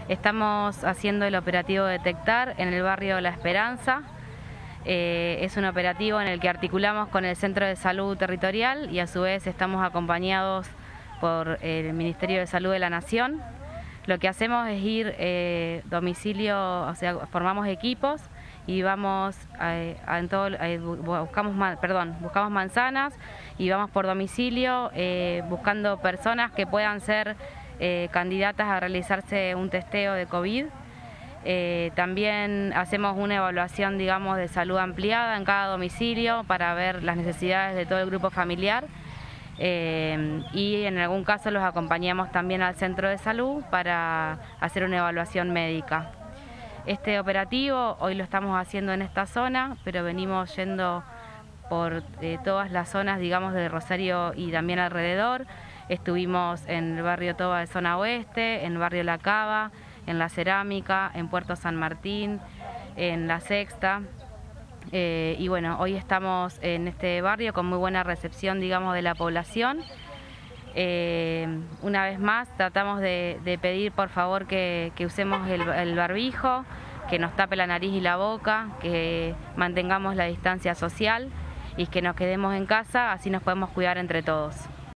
Estamos haciendo el operativo Detectar en el barrio La Esperanza. Es un operativo en el que articulamos con el Centro de Salud Territorial y a su vez estamos acompañados por el Ministerio de Salud de la Nación. Lo que hacemos es ir domicilio, o sea, formamos equipos y vamos buscamos manzanas y vamos por domicilio buscando personas que puedan ser candidatas a realizarse un testeo de COVID. También hacemos una evaluación, digamos, de salud ampliada en cada domicilio para ver las necesidades de todo el grupo familiar y en algún caso los acompañamos también al centro de salud para hacer una evaluación médica. Este operativo hoy lo estamos haciendo en esta zona, pero venimos yendo por todas las zonas, digamos, de Rosario y también alrededor. Estuvimos en el barrio Toba de zona oeste, en el barrio La Cava, en La Cerámica, en Puerto San Martín, en La Sexta. Y bueno, hoy estamos en este barrio con muy buena recepción, digamos, de la población. Una vez más tratamos de pedir por favor que usemos el barbijo, que nos tape la nariz y la boca, que mantengamos la distancia social y que nos quedemos en casa, así nos podemos cuidar entre todos.